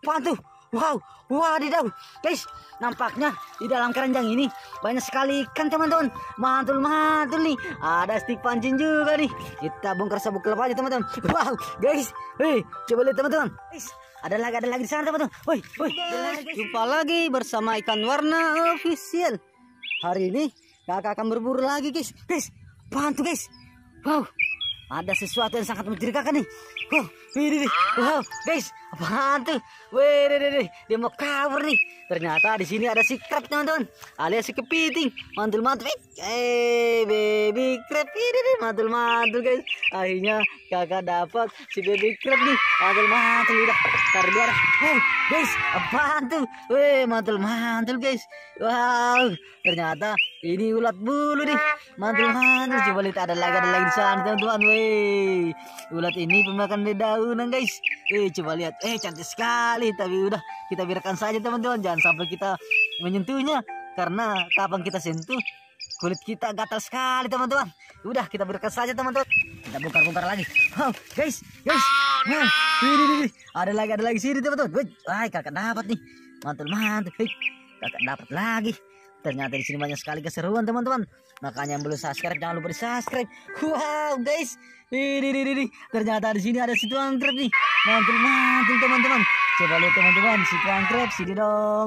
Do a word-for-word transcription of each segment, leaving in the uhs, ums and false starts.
Apaan tuh? Wow, wadidaw, guys, nampaknya di dalam keranjang ini banyak sekali ikan teman-teman. Mantul-mantul nih, ada stik pancing juga nih. Kita bongkar sabuk kelapa aja teman-teman. Wow, guys, hei, coba lihat teman-teman. Guys, ada lagi, ada lagi di sana teman-teman. Woi, woi, jumpa lagi bersama ikan warna official. Hari ini kakak akan berburu lagi, guys. Guys, apaan tuh guys? Wow, ada sesuatu yang sangat mencurigakan nih. Wow, ini nih. Wow, guys, apaan tuh? Wih, deh, deh, deh. Dia mau kabur nih. Ternyata di sini ada si crab teman-teman, alias si kepiting. Mantul-mantul, eh, baby crab ini nih, mantul-mantul guys. Akhirnya kakak dapat si baby crab nih. Mantul-mantul udah. Taruh dia. Wow, guys, apaan tuh? Wih, mantul-mantul guys. Wow, ternyata ini ulat bulu nih. Mantul-mantul. Coba lihat, ada lagi, ada lagi di sana teman-teman. Wih, ulat ini pemakan dedaunan guys. Eh, coba lihat, eh cantik sekali. Tapi udah, kita biarkan saja teman-teman. Jangan sampai kita menyentuhnya, karena kapan kita sentuh kulit kita gatal sekali teman-teman. Udah, kita biarkan saja teman-teman. Kita bongkar-bongkar lagi. Wow, guys, guys. Wow, ini, ini, ini. Ada lagi, ada lagi sini teman-teman. Wah, kakak dapat nih. Mantul-mantul. Hey, kakak dapat lagi. Ternyata di sini banyak sekali keseruan teman-teman. Makanya yang belum subscribe jangan lupa di subscribe. Wow, guys, ini, ini, ini. Ternyata di sini ada si tuang krep nih. Mantul-mantul teman-teman. Coba lihat teman-teman, si tuang krep sini dong.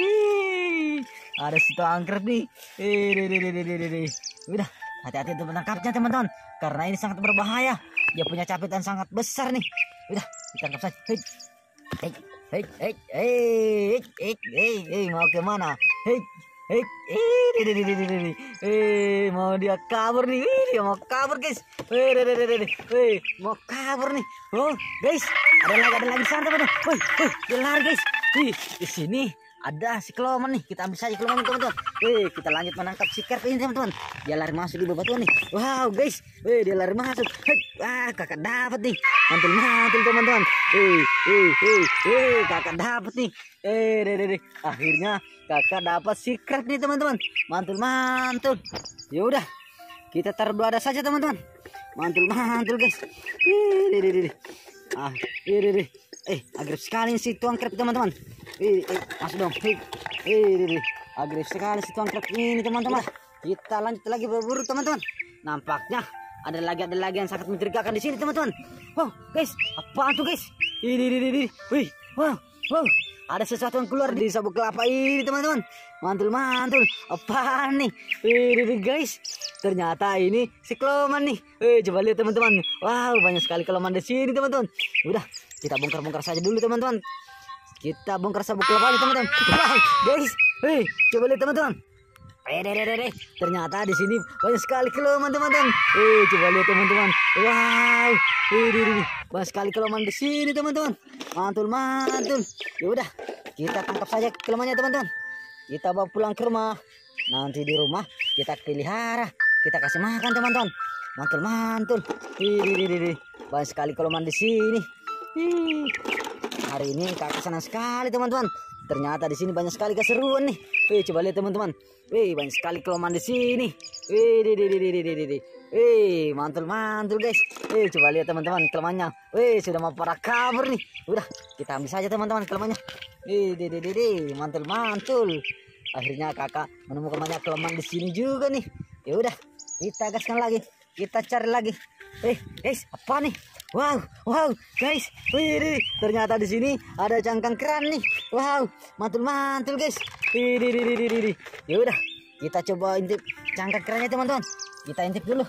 Hii, ada si tuang krep nih. Ini, ini, ini, ini, ini. Udah, hati-hati untuk menangkapnya teman-teman, karena ini sangat berbahaya. Dia punya capitan sangat besar nih. Udah, kita tangkap saja. Hei, hei, hei, hei, hei, hei, hei, hei, mau kemana? Hei. Eh, eh, eh, eh, eh, mau dia kabur nih, eh, dia mau kabur guys, eh, eh, eh, eh, eh, mau kabur nih, oh guys, ada lagi, ada lagi sana teman-teman, woi, woi, dia lari guys, di, di sini ada si keloman nih, kita ambil saja keloman teman-teman, eh, kita lanjut menangkap si kerp ini teman-teman, dia lari masuk di bebatuan nih, wow guys, eh, dia lari masuk, hei, wah kakak dapat nih, mantul-mantul teman-teman, eh, eh, eh, eh, kakak dapat nih, eh, deh, deh, deh, akhirnya kakak dapat si crab nih teman-teman, mantul-mantul. Ya udah, kita taruh dua ada saja teman-teman, mantul-mantul guys. Ih, ah, ini, eh, agresif sekali si tuang crab teman-teman. Eh, eh, masuk dong. Eh, eh, agresif sekali si tuang crab ini teman-teman. Kita lanjut lagi berburu teman-teman. Nampaknya ada lagi, ada lagi yang sangat mencurigakan di sini teman-teman. Wow, guys, apaan tuh guys? Ini, ini, ini, wih, wow, wow. Ada sesuatu yang keluar di sabuk kelapa ini teman-teman. Mantul-mantul. Apaan nih? Ini guys, ternyata ini si keloman nih. Eh, coba lihat teman-teman. Wow, banyak sekali keloman di sini teman-teman. Udah, kita bongkar-bongkar saja dulu teman-teman. Kita bongkar sabuk kelapa teman-teman. Wow, guys, eh, coba lihat teman-teman. Eh, deh, deh, deh. Ternyata di sini banyak sekali keloman teman-teman. Eh, coba lihat teman-teman. Wow, ini banyak sekali keloman di sini teman-teman. Mantul-mantul. Ya udah, kita tangkap saja kelomannya teman-teman. Kita bawa pulang ke rumah. Nanti di rumah kita pelihara, kita kasih makan teman-teman. Mantul-mantul. Ini banyak sekali keloman di sini. Ih, hari ini kakak senang sekali teman-teman. Ternyata di sini banyak sekali keseruan nih. Wih, coba lihat teman-teman. Wih, banyak sekali keloman di sini. Wih, di, di, di, di, di, di, di. Wih, mantul-mantul guys. Wih, coba lihat teman-teman kelomannya. Wih, sudah mau pada kabur nih. Udah, kita ambil saja teman-teman kelomannya. Wih, di, di, di, di, mantul-mantul. Akhirnya kakak menemukan banyak keloman di sini juga nih. Ya udah, kita gaskan lagi. Kita cari lagi. Eh, guys, apa nih? Wow, wow, guys, wih, ternyata di sini ada cangkang kerang nih. Wow, mantul-mantul guys. Wih, ya udah, kita coba intip cangkang kerangnya teman-teman. Kita intip dulu,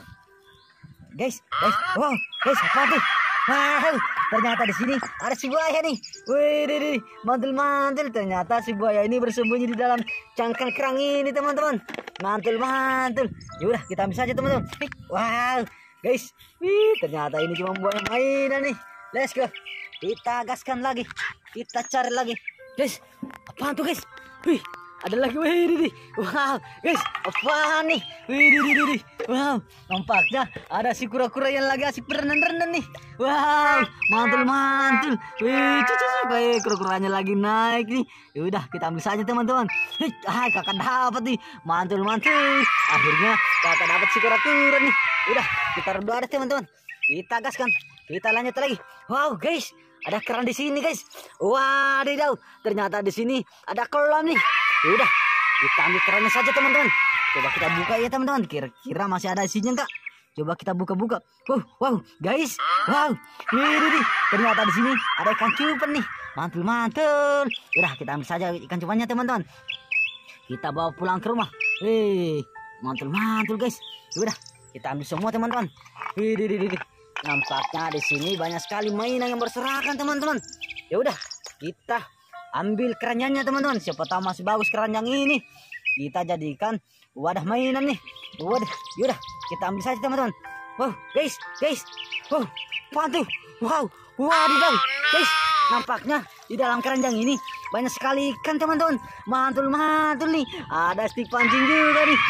guys, guys. Wow, guys, apa tuh? Wow, ternyata di sini ada si buaya nih. Wih, mantul-mantul. Ternyata si buaya ini bersembunyi di dalam cangkang kerang ini teman-teman. Mantul-mantul. Ya udah, kita ambil saja teman-teman. Wow. Guys, wih, ternyata ini cuma buaya mainan nih. Let's go. Kita gaskan lagi. Kita cari lagi. Guys, apaan tuh guys? Wih, ada lagi. Wih, ini, wow, guys, apaan nih? Wih, ini, ini, wow, nampaknya ada si kura-kura yang lagi asik berenang-renang nih. Wow, mantul-mantul. Wih, cucu kayak kura-kuranya lagi naik nih. Ya udah, kita ambil saja teman-teman. Hei, ah, kakak dapat nih. Mantul-mantul. Akhirnya kakak dapat si kura-kura nih. Udah, kita berdoa deh teman-teman. Kita gaskan. Kita lanjut lagi. Wow guys, ada keran di sini guys. Wadidaw, ternyata di sini ada kolam nih. Udah, kita ambil kerannya saja teman-teman. Coba kita buka ya teman-teman. Kira-kira masih ada isinya enggak? Coba kita buka-buka. Wow, wow, guys. Wow. Ini ternyata di sini ada ikan cupang nih. Mantul-mantul. Udah, kita ambil saja ikan cupangnya teman-teman. Kita bawa pulang ke rumah. Hei, mantul-mantul guys. Udah, kita ambil semua teman-teman. Widih, nampaknya di sini banyak sekali mainan yang berserakan teman-teman. Ya udah, kita ambil keranjangnya teman-teman. Siapa tahu masih bagus keranjang ini. Kita jadikan wadah mainan nih. Wadah, yaudah kita ambil saja teman-teman. Wow, guys, guys. Wow, pantu. Wow, wadidaw, guys. Nampaknya di dalam keranjang ini banyak sekali ikan teman-teman. Mantul-mantul nih. Ada stik pancing juga nih.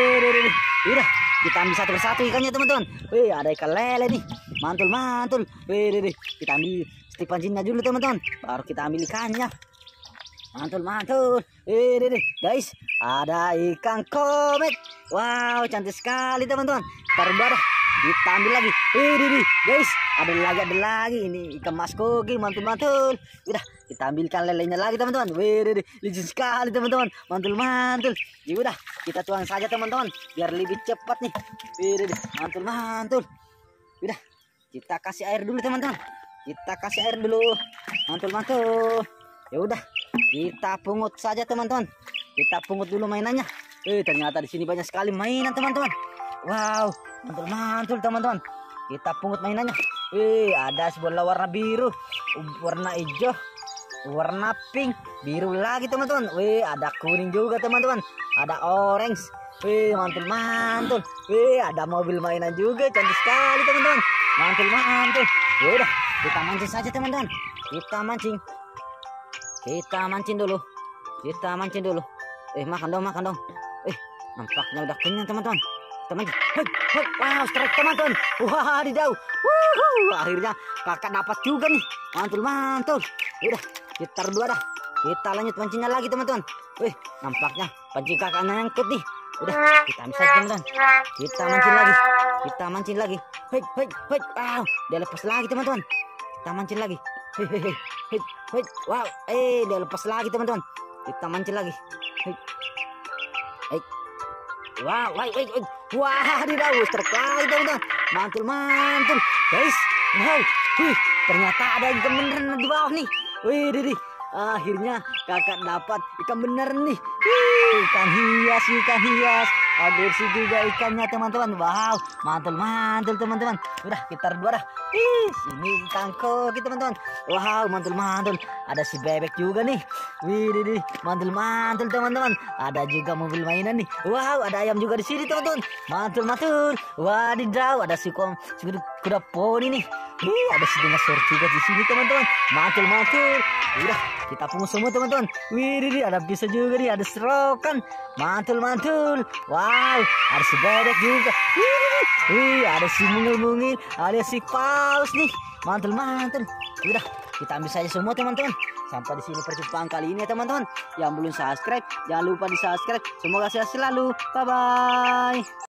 Udah, kita ambil satu persatu ikannya teman-teman. Wih, ada ikan lele nih. Mantul-mantul. Wih, kita ambil stik pancingnya dulu teman-teman. Baru kita ambil ikannya. Mantul-mantul. Eh, guys, ada ikan komet. Wow, cantik sekali teman-teman. Terbara. Kita ambil lagi. Eh, guys, ada lagi, ada lagi. Ini ikan mas koki, mantul-mantul. Udah, kita ambil ikan lelenya lagi teman-teman. Wih, lucu sekali teman-teman. Mantul-mantul. Ya udah, kita tuang saja teman-teman, biar lebih cepat nih. Wih, mantul-mantul. Udah, kita kasih air dulu teman-teman. Kita kasih air dulu. Mantul-mantul. Ya udah, kita pungut saja teman-teman. Kita pungut dulu mainannya. Eh, ternyata di sini banyak sekali mainan teman-teman. Wow, mantul-mantul teman-teman. Kita pungut mainannya. Eh, ada sebelah warna biru, warna hijau, warna pink, biru lagi teman-teman. Wih, ada kuning juga teman-teman. Ada orange. Wih, mantul-mantul. Wih, ada mobil mainan juga, cantik sekali teman-teman. Mantul-mantul. Ya udah, kita mancing saja teman-teman. Kita mancing. Kita mancing dulu. Kita mancing dulu. Eh, makan dong, makan dong. Eh, nampaknya udah kenyang teman-teman. Kita mancing. Hei, hei. Wow, strike teman-teman. Wadidaw. Wuhu, akhirnya kakak dapat juga nih. Mantul-mantul. Udah, kita berdua dah. Kita lanjut mancingnya lagi teman-teman. Wih, nampaknya pancing kakaknya nyangkut nih. Udah, kita ambil saja teman-teman. Kita mancing lagi. Kita mancing lagi. Hei, hei, hei. Wow, dia lepas lagi teman-teman. Kita mancing lagi. Hei, hei, hei. Hei, hei. Wow, eh dia lepas lagi teman-teman. Kita mancing lagi. Hei. Hei. Wow, wait, wait, wait. Wah, di daun strike lagi teman-teman. Mantul-mantul. Guys, wow. Wih, ternyata ada ikan beneran di bawah nih. Wih, didi. Akhirnya kakak dapat ikan bener nih. Wih, ikan hias, ikan hias. Bersih juga ikannya teman-teman. Wow, mantul-mantul teman-teman. Udah, kita berdua dah. Ih, sini ikan koki teman-teman. Wow, mantul-mantul. Ada si bebek juga nih. Wih, didi. Mantul-mantul teman-teman. Ada juga mobil mainan nih. Wow, ada ayam juga di sini teman-teman. Mantul-mantul. Wadidaw, ada si kom, si kuda poni nih. Wih, ada si dinosaur juga di sini teman-teman. Mantul-mantul. Udah, kita pungut semua teman-teman. Wih, didi, ada pisau juga nih, ada serokan. Mantul-mantul. Wow, ada si bebek juga. Wih, wih, ada si mungil-mungil, ada si paus nih. Mantul-mantul. Udah, kita ambil saja semua teman-teman. Sampai di sini perjumpaan kali ini ya teman-teman. Yang belum subscribe, jangan lupa di subscribe. Semoga sehat selalu. Bye bye.